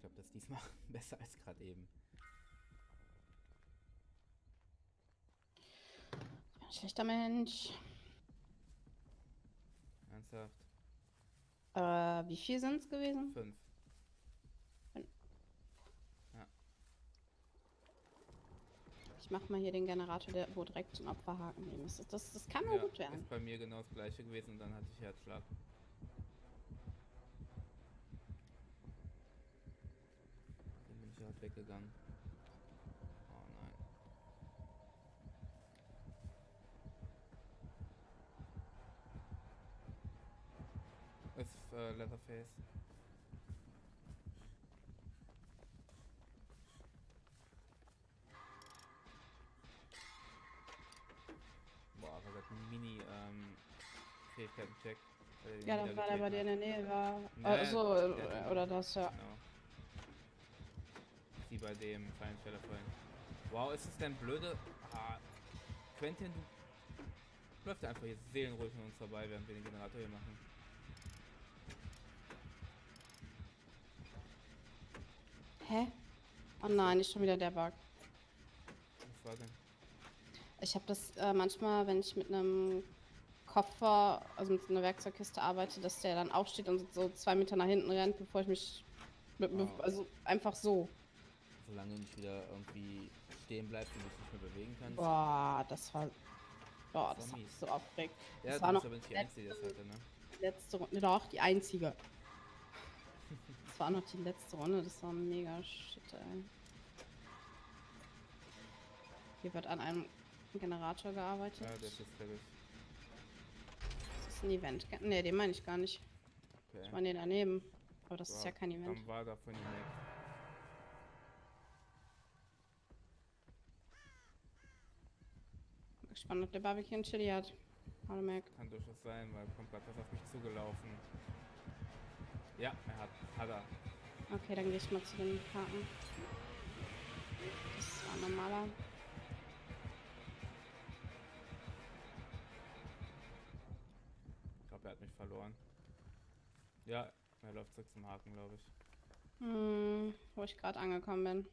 glaube, das ist diesmal besser als gerade eben. Ein schlechter Mensch. Ernsthaft? Wie viel sind es gewesen? 5. Ja. Ich mach mal hier den Generator, der wo direkt zum Opferhaken nehmen ist. Das kann nur Ja, gut werden. ist bei mir genau das gleiche gewesen und dann hatte ich Herzschlag. Dann bin ich halt weggegangen. Oh nein. Ist Leatherface. Boah, aber gerade ein Mini-Fähigkeiten-Check, weil er Ja, den dann war der bei niedergetreten dir hat. in der Nähe war. Ne, So, der hat ihn. oder das, ja. Genau. Wie bei dem Fallensteller vorhin. Wow, ist es denn blöde? Ah, Quentin, du läufst einfach jetzt seelenruhig an uns vorbei, während wir den Generator hier machen. Hä? Oh nein, nicht schon wieder der Bug. Was war denn? Ich habe das manchmal, wenn ich mit einem Koffer, also mit so einer Werkzeugkiste arbeite, dass der dann aufsteht und so 2 Meter nach hinten rennt, bevor ich mich. Oh. Also einfach so. Solange du nicht wieder irgendwie stehen bleibst und dich nicht mehr bewegen kannst. Boah, das war. Boah, Das das war hat mich mies. so aufgeregt. Ja, Das du war bist noch aber nicht die die Einzige, die das hatte, ne? letzte Runde. Doch, die einzige. Das war noch die letzte Runde. Das war mega shit, ey. Hier wird an einem Generator gearbeitet. Ja, der ist jetzt fertig. Das ist ein Event. Ne, den meine ich gar nicht. Okay. Ich meine den daneben. Aber das ist Wow. ja kein Event. Dann war davon die Mac. Bin gespannt, ob der Barbecue und Chili hat. Hallo Mac. Kann durchaus sein, weil kommt gerade was auf mich zugelaufen. Ja, er hat. Hat er. Okay, dann gehe ich mal zu den Karten. Das war ein normaler. Ich glaube, er hat mich verloren. Ja, er läuft zurück zum Haken, glaube ich. Wo ich gerade angekommen bin.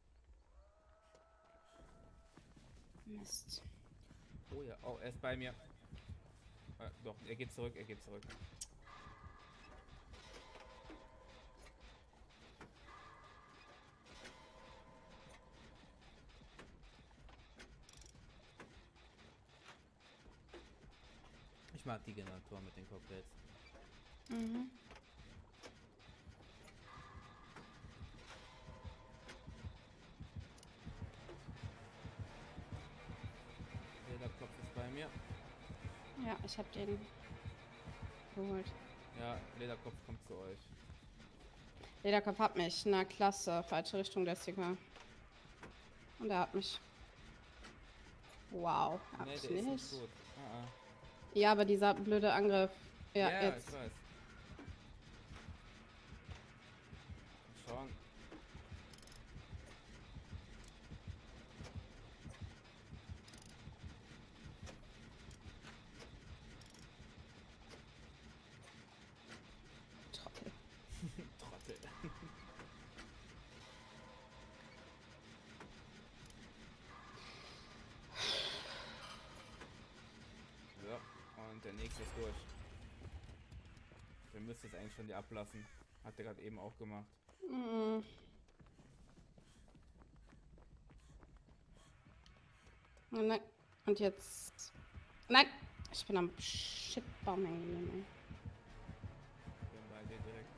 Mist. Oh ja, oh, er ist bei mir. Doch, er geht zurück, er geht zurück. Ich mag die Generatoren mit den Cocktails. Mhm. Lederkopf ist bei mir. Ja, ich habe den geholt. Ja, Lederkopf kommt zu euch. Lederkopf hat mich. Na klasse. Falsche Richtung, der Sticker. Und er hat mich. Wow. Hab Ne, ich der ist nicht. nicht gut. Ah, ah. Ja, aber dieser blöde Angriff. Ja, Ja, jetzt. ich weiß. Schauen. Trottel. Trottel. So, und der nächste ist durch. Der müsste jetzt eigentlich schon die ablassen. Hat der gerade eben auch gemacht. Mm. Nein. Und jetzt. Nein! Ich bin am Shitbaum hängen geblieben. Bin bei dir direkt.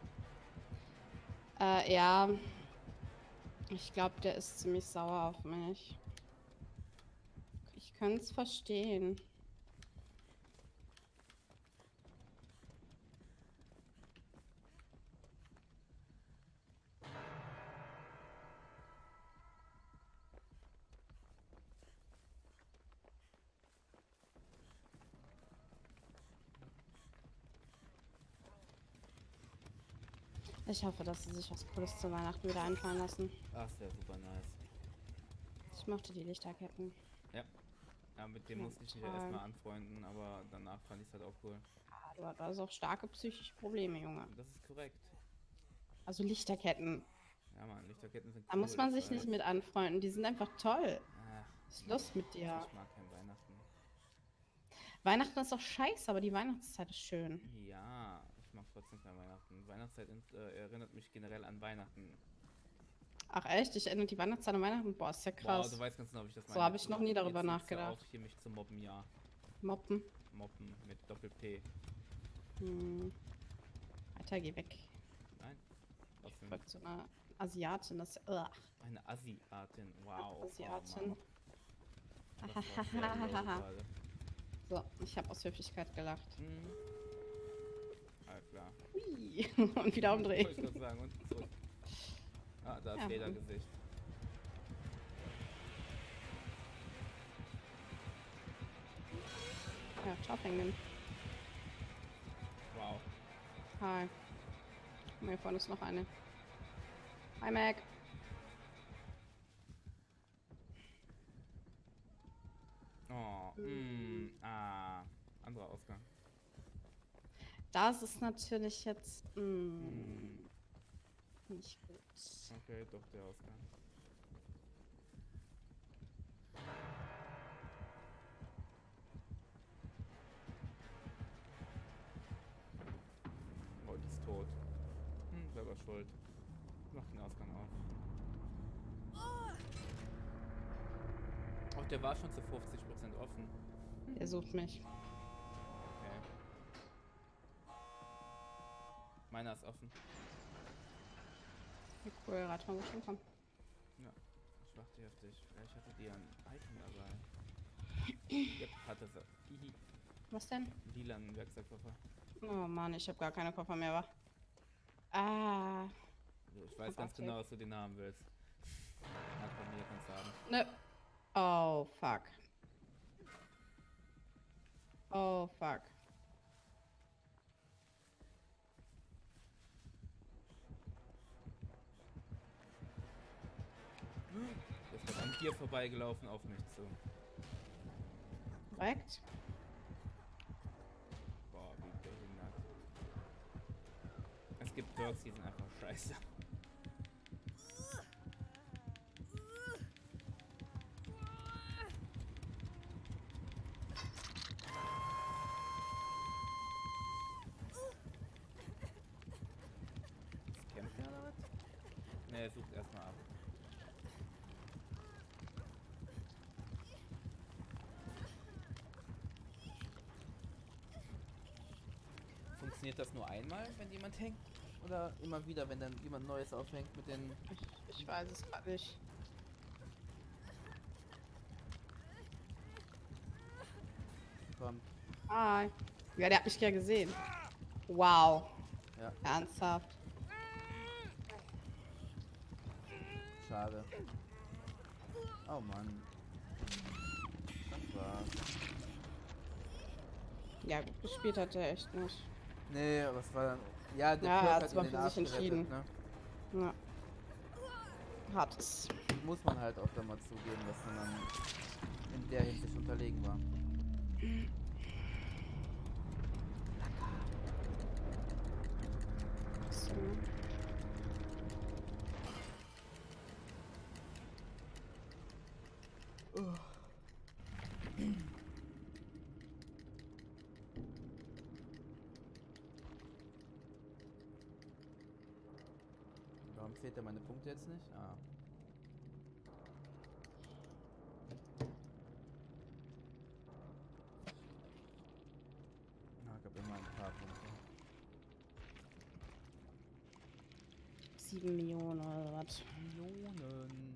Ja. Ich glaube, der ist ziemlich sauer auf mich. Ich könnte es verstehen. Ich hoffe, dass sie sich was Cooles zu Weihnachten wieder einfallen lassen. Ach, das wäre super nice. Ich mochte die Lichterketten. Ja. Ja, mit dem Ja, musste ich mich ja toll. erstmal anfreunden, aber danach fand ich es halt auch cool. Ah, du hast also auch starke psychische Probleme, Junge. Das ist korrekt. Also Lichterketten. Ja, Mann, Lichterketten sind cool. Da muss man ich sich nicht weiß. mit anfreunden. Die sind einfach toll. Ach, Was ist los mit dir? ich mag kein Weihnachten. Weihnachten ist doch scheiße, aber die Weihnachtszeit ist schön. Ja, ich mag trotzdem kein Weihnachten. Weihnachtszeit erinnert mich generell an Weihnachten. Ach echt? Ich erinnere die Weihnachtszeit an Weihnachten? Boah, ist ja Boah, krass. du weißt ganz genau, wie ich das So meine. habe ich noch nie darüber Jetzt hörst du nachgedacht. auf, hier mich zu mobben, ja. Moppen. Moppen mit Doppel-P. Hm. Alter, geh weg. Nein. Was für Folgt so einer Asiatin, das. Ugh. eine Assi-Artin. Wow. Asiatin. Oh, Mann. Das war sehr low gerade. So, ich habe aus Höflichkeit gelacht. Hm. Alles klar. Hui. Und wieder umdrehen. Wollte ich gerade sagen. Und zurück. Ah, da ist Ja. Ledergesicht. Ja, ciao, Penguin. Wow. Hi. Guck mal, hier vorne ist noch eine. Hi, Mac. Oh, anderer Ausgang. Das ist natürlich jetzt nicht gut. Okay, doch der Ausgang. Oh, die ist tot. Selber schuld. Mach den Ausgang auf. Oh, der war schon zu 50% offen. Er sucht mich. Okay. Meiner ist offen. Ja, cool, rat mal, wo ich hinkomme. Ja, ich warte auf dich. Vielleicht hatte die ein Item dabei. Yep, hatte sie. Hihi. Was denn? Lilanen Werkzeugkoffer. Oh Mann, ich habe gar keine Koffer mehr, wa? Ah. Ich weiß ganz genau, was du den haben willst. Ja, von mir kannst du haben. Ne. Oh, fuck. Oh, fuck. Jetzt wird ein Tier vorbeigelaufen auf mich zu. Korrekt. Boah, wie behindert. Es gibt Perks, die sind einfach scheiße. Ist kämpfen oder was? Ne, er sucht erstmal ab. Funktioniert das nur einmal, wenn jemand hängt? Oder immer wieder, wenn dann jemand Neues aufhängt mit den... Ich weiß es gerade nicht. Kommt. Ah. Ja, der hat mich ja gesehen. Wow. Ja, Ernsthaft. schade. Oh Mann. Das war's. Ja, gut gespielt hat er echt nicht. Nee, aber es war dann... Ja, der Ja, er Perk hat hat zwar ihn den für Arsch sich entschieden. gerettet, ne? Ja. Hartes. Muss man halt auch dann mal zugeben, dass man dann in der Hinsicht unterlegen war. So. Warum zählt er meine Punkte jetzt nicht? Ah. Na, gab immer ein paar Punkte. 7 Millionen oder was? Millionen.